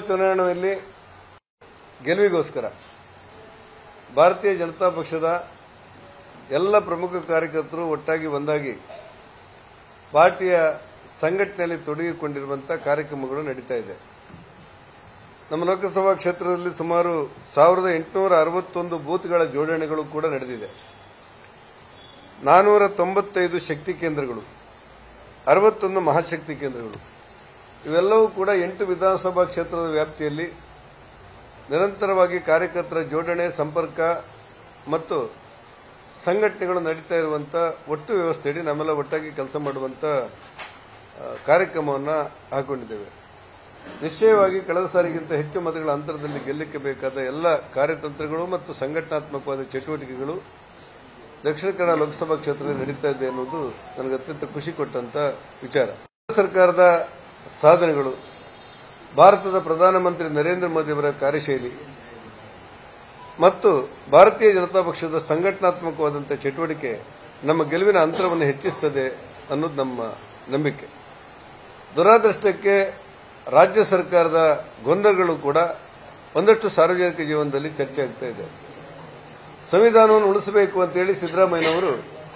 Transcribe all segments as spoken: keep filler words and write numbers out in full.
ಚುನಾವಣೆಯಲ್ಲಿ ಗೆಲುವಿಗೋಸ್ಕರ ಭಾರತೀಯ ಜನತಾ ಪಕ್ಷದ ಎಲ್ಲ ಪ್ರಮುಖ ಕಾರ್ಯಕರ್ತರು ಒಟ್ಟಾಗಿ ಒಂದಾಗಿ ಪಾರ್ಟಿಯ ಸಂಘಟನೆಯಲ್ಲಿ ತೊಡಗಿಕೊಂಡಿರುವಂಥ ಕಾರ್ಯಕ್ರಮಗಳು ನಡೀತಾ ಇದೆ. ನಮ್ಮ ಲೋಕಸಭಾ ಕ್ಷೇತ್ರದಲ್ಲಿ ಸುಮಾರು ಸಾವಿರದ ಎಂಟುನೂರ ಅರವತ್ತೊಂದು ಬೂತ್ಗಳ ಜೋಡಣೆಗಳು ಕೂಡ ನಡೆದಿದೆ. ನಾನೂರ ತೊಂಬತ್ತೈದು ಶಕ್ತಿ ಕೇಂದ್ರಗಳು, ಅರವತ್ತೊಂದು ಮಹಾಶಕ್ತಿ ಕೇಂದ್ರಗಳು, ಇವೆಲ್ಲವೂ ಕೂಡ ಎಂಟು ವಿಧಾನಸಭಾ ಕ್ಷೇತ್ರದ ವ್ಯಾಪ್ತಿಯಲ್ಲಿ ನಿರಂತರವಾಗಿ ಕಾರ್ಯಕರ್ತರ ಜೋಡಣೆ, ಸಂಪರ್ಕ ಮತ್ತು ಸಂಘಟನೆಗಳು ನಡೀತಾ ಇರುವಂಥ ಒಟ್ಟು ವ್ಯವಸ್ಥೆಯಡಿ ನಮ್ಮೆಲ್ಲ ಒಟ್ಟಾಗಿ ಕೆಲಸ ಮಾಡುವಂಥ ಕಾರ್ಯಕ್ರಮವನ್ನು ಹಾಕೊಂಡಿದ್ದೇವೆ. ನಿಶ್ಚಯವಾಗಿ ಕಳೆದ ಸಾರಿಗಿಂತ ಹೆಚ್ಚು ಮತಗಳ ಅಂತರದಲ್ಲಿ ಗೆಲ್ಲಕ್ಕೆ ಬೇಕಾದ ಎಲ್ಲ ಕಾರ್ಯತಂತ್ರಗಳು ಮತ್ತು ಸಂಘಟನಾತ್ಮಕವಾದ ಚಟುವಟಿಕೆಗಳು ದಕ್ಷಿಣ ಕನ್ನಡ ಲೋಕಸಭಾ ಕ್ಷೇತ್ರದಲ್ಲಿ ನಡೀತಾ ಇದೆ ಅನ್ನೋದು ನನಗೆ ಅತ್ಯಂತ ಖುಷಿ ಕೊಟ್ಟಂತ ವಿಚಾರ. ಸರ್ಕಾರದ ಸಾಧನೆಗಳು, ಭಾರತದ ಪ್ರಧಾನಮಂತ್ರಿ ನರೇಂದ್ರ ಮೋದಿ ಅವರ ಕಾರ್ಯಶೈಲಿ ಮತ್ತು ಭಾರತೀಯ ಜನತಾ ಪಕ್ಷದ ಸಂಘಟನಾತ್ಮಕವಾದಂಥ ಚಟುವಟಿಕೆ ನಮ್ಮ ಗೆಲುವಿನ ಅಂತರವನ್ನು ಹೆಚ್ಚಿಸುತ್ತದೆ ಅನ್ನೋದು ನಮ್ಮ ನಂಬಿಕೆ. ದುರಾದೃಷ್ಟಕ್ಕೆ ರಾಜ್ಯ ಸರ್ಕಾರದ ಗೊಂದಲಗಳು ಕೂಡ ಒಂದಷ್ಟು ಸಾರ್ವಜನಿಕ ಜೀವನದಲ್ಲಿ ಚರ್ಚೆ ಆಗ್ತಾ ಇದೆ. ಸಂವಿಧಾನವನ್ನು ಉಳಿಸಬೇಕು ಅಂತೇಳಿ ಸಿದ್ದರಾಮಯ್ಯನವರು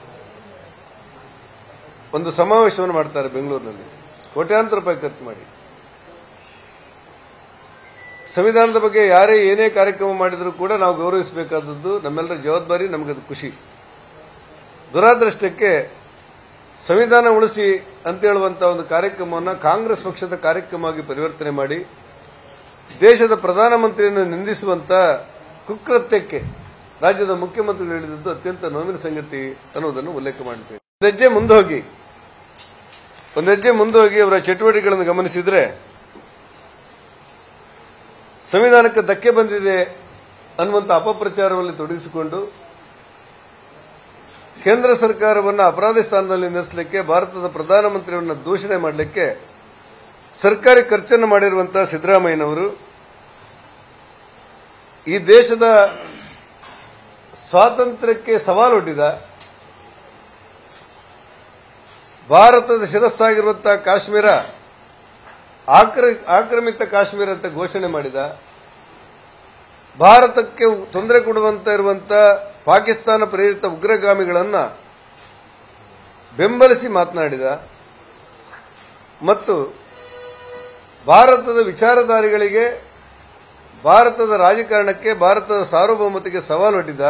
ಒಂದು ಸಮಾವೇಶವನ್ನು ಮಾಡ್ತಾರೆ ಬೆಂಗಳೂರಿನಲ್ಲಿ, ಕೋಟ್ಯಾಂತರ ರೂಪಾಯಿ ಖರ್ಚು ಮಾಡಿ. ಸಂವಿಧಾನದ ಬಗ್ಗೆ ಯಾರೇ ಏನೇ ಕಾರ್ಯಕ್ರಮ ಮಾಡಿದರೂ ಕೂಡ ನಾವು ಗೌರವಿಸಬೇಕಾದದ್ದು ನಮ್ಮೆಲ್ಲರ ಜವಾಬ್ದಾರಿ, ನಮಗದು ಖುಷಿ. ದುರಾದೃಷ್ಟಕ್ಕೆ ಸಂವಿಧಾನ ಉಳಿಸಿ ಅಂತ ಹೇಳುವಂತಹ ಒಂದು ಕಾರ್ಯಕ್ರಮವನ್ನು ಕಾಂಗ್ರೆಸ್ ಪಕ್ಷದ ಕಾರ್ಯಕ್ರಮವಾಗಿ ಪರಿವರ್ತನೆ ಮಾಡಿ ದೇಶದ ಪ್ರಧಾನಮಂತ್ರಿಯನ್ನು ನಿಂದಿಸುವಂತ ಕುಕೃತ್ಯಕ್ಕೆ ರಾಜ್ಯದ ಮುಖ್ಯಮಂತ್ರಿಗಳು ಹೇಳಿದ್ದು ಅತ್ಯಂತ ನೋವಿನ ಸಂಗತಿ ಅನ್ನೋದನ್ನು ಉಲ್ಲೇಖ ಮಾಡಬೇಕು. ಒಂದು ಹೆಜ್ಜೆ ಮುಂದೆ ಹೋಗಿ ಒಂದು ಹೆಜ್ಜೆ ಮುಂದೆ ಹೋಗಿ ಅವರ ಚಟುವಟಿಕೆಗಳನ್ನು ಗಮನಿಸಿದ್ರೆ ಸಂವಿಧಾನಕ್ಕೆ ಧಕ್ಕೆ ಬಂದಿದೆ ಅನ್ನುವಂಥ ಅಪಪ್ರಚಾರದಲ್ಲಿ ತೊಡಗಿಸಿಕೊಂಡು ಕೇಂದ್ರ ಸರ್ಕಾರವನ್ನು ಅಪರಾಧಿ ಸ್ಥಾನದಲ್ಲಿ ನಿಲ್ಲಿಸಲಿಕ್ಕೆ, ಭಾರತದ ಪ್ರಧಾನಮಂತ್ರಿಯವರನ್ನು ದೂಷಣೆ ಮಾಡಲಿಕ್ಕೆ ಸರ್ಕಾರಿ ಖರ್ಚನ್ನು ಮಾಡಿರುವಂತಹ ಸಿದ್ದರಾಮಯ್ಯನವರು ಈ ದೇಶದ ಸ್ವಾತಂತ್ರ್ಯಕ್ಕೆ ಸವಾಲೊಡ್ಡಿದ, ಭಾರತದ ಶಿರಸ್ಸಾಗಿರುವಂತಹ ಕಾಶ್ಮೀರ ಆಕ್ರಮಿತ ಕಾಶ್ಮೀರ ಅಂತ ಘೋಷಣೆ ಮಾಡಿದ, ಭಾರತಕ್ಕೆ ತೊಂದರೆ ಕೊಡುವಂತ ಇರುವಂತಹ ಪಾಕಿಸ್ತಾನ ಪ್ರೇರಿತ ಉಗ್ರಗಾಮಿಗಳನ್ನು ಬೆಂಬಲಿಸಿ ಮಾತನಾಡಿದ ಮತ್ತು ಭಾರತದ ವಿಚಾರಧಾರೆಗಳಿಗೆ, ಭಾರತದ ರಾಜಕಾರಣಕ್ಕೆ, ಭಾರತದ ಸಾರ್ವಭೌಮತೆಗೆ ಸವಾಲೊಡ್ಡಿದ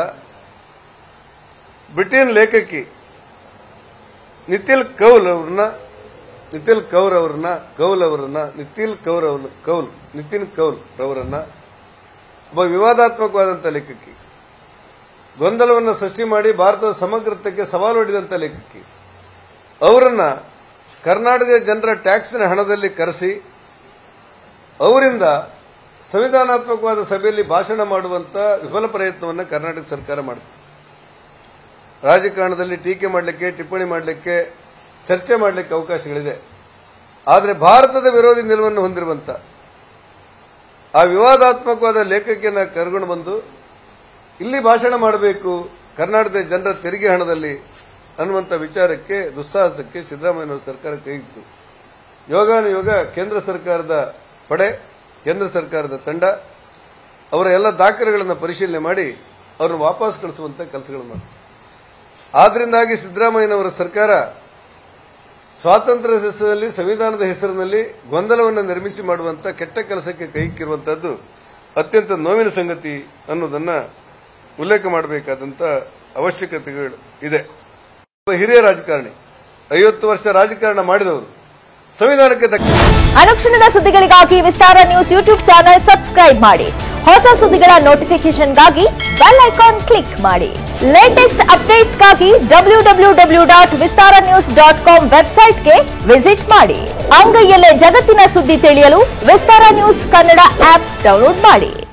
ಬ್ರಿಟನ್ ಲೇಖಕಿ ನಿತಿಲ್ ಕೌಲ್ ಅವರನ್ನ ನಿತಿಲ್ ಕೌರ್ ಅವರನ್ನ ಕೌಲ್ ಅವರನ್ನ ನಿತಿಲ್ ಕೌರ್ ಕೌಲ್ ನಿತಿನ್ ಕೌಲ್ ರವರನ್ನ ಒಬ್ಬ ವಿವಾದಾತ್ಮಕವಾದಂಥ ಲೇಖಕಿ, ಗೊಂದಲವನ್ನು ಸೃಷ್ಟಿ ಮಾಡಿ ಭಾರತದ ಸಮಗ್ರತೆಗೆ ಸವಾಲೊಡ್ಡಿದಂಥ ಲೇಖಕಿ ಅವರನ್ನ ಕರ್ನಾಟಕದ ಜನರ ಟ್ಯಾಕ್ಸ್ನ ಹಣದಲ್ಲಿ ಕರೆಸಿ ಅವರಿಂದ ಸಂವಿಧಾನಾತ್ಮಕವಾದ ಸಭೆಯಲ್ಲಿ ಭಾಷಣ ಮಾಡುವಂತ ವಿಫಲ ಪ್ರಯತ್ನವನ್ನು ಕರ್ನಾಟಕ ಸರ್ಕಾರ ಮಾಡಿದೆ. ರಾಜಕಾರಣದಲ್ಲಿ ಟೀಕೆ ಮಾಡಲಿಕ್ಕೆ, ಟಿಪ್ಪಣಿ ಮಾಡಲಿಕ್ಕೆ, ಚರ್ಚೆ ಮಾಡಲಿಕ್ಕೆ ಅವಕಾಶಗಳಿದೆ. ಆದರೆ ಭಾರತದ ವಿರೋಧಿ ನಿಲುವನ್ನು ಹೊಂದಿರುವಂತ ಆ ವಿವಾದಾತ್ಮಕವಾದ ಲೇಖಕಿಯನ್ನು ಕರ್ಕೊಂಡು ಬಂದು ಇಲ್ಲಿ ಭಾಷಣ ಮಾಡಬೇಕು ಕರ್ನಾಟಕದ ಜನರ ತೆರಿಗೆ ಹಣದಲ್ಲಿ ಅನ್ನುವಂಥ ವಿಚಾರಕ್ಕೆ, ದುಸ್ಸಾಹಸಕ್ಕೆ ಸಿದ್ದರಾಮಯ್ಯನವರ ಸರ್ಕಾರ ಕೈಗಿತ್ತು. ಯೋಗಾನುಯೋಗ ಕೇಂದ್ರ ಸರ್ಕಾರದ ಪಡೆ, ಕೇಂದ್ರ ಸರ್ಕಾರದ ತಂಡ ಅವರ ಎಲ್ಲ ದಾಖಲೆಗಳನ್ನು ಪರಿಶೀಲನೆ ಮಾಡಿ ಅವರನ್ನು ವಾಪಸ್ ಕಳಿಸುವಂತ ಕೆಲಸಗಳನ್ನು ಮಾಡಿ. ಆದ್ರಿಂದಾಗಿ ಸಿದ್ದರಾಮಯ್ಯನವರ ಸರ್ಕಾರ ಸ್ವಾತಂತ್ರ್ಯ ಹೆಸರಿನಲ್ಲಿ, ಸಂವಿಧಾನದ ಹೆಸರಿನಲ್ಲಿ ಗೊಂದಲವನ್ನು ನಿರ್ಮಿಸಿ ಮಾಡುವಂತ ಕೆಟ್ಟ ಕೆಲಸಕ್ಕೆ ಕೈಕ್ಕಿರುವಂತಹದ್ದು ಅತ್ಯಂತ ನೋವಿನ ಸಂಗತಿ ಅನ್ನೋದನ್ನ ಉಲ್ಲೇಖ ಮಾಡಬೇಕಾದಂತ ಅವಶ್ಯಕತೆಗಳು ಇದೆ. ಹಿರಿಯ ರಾಜಕಾರಣಿ, ಐವತ್ತು ವರ್ಷ ರಾಜಕಾರಣ ಮಾಡಿದವರು, ಸಂವಿಧಾನಕ್ಕೆ ಧಕ್ಕೆ. ಅನುಕ್ಷಣದ ಸುದ್ದಿಗಳಿಗಾಗಿ Vistara news YouTube channel subscribe ಮಾಡಿ. ಹೊಸ ಸುದ್ದಿಗಳ ನೋಟಿಫಿಕೇಶನ್ಗಾಗಿ ಬೆಲ್ ಐಕಾನ್ ಕ್ಲಿಕ್ ಮಾಡಿ. ಲೇಟೆಸ್ಟ್ ಅಪ್ಡೇಟ್ಸ್ಗಾಗಿ W W W dot Vistara news dot com ವೆಬ್ಸೈಟ್ಗೆ ವಿಸಿಟ್ ಮಾಡಿ. ಅಂಗೈಯಲ್ಲೇ ಜಗತ್ತಿನ ಸುದ್ದಿ ತಿಳಿಯಲು Vistara news Kannada app download ಮಾಡಿ.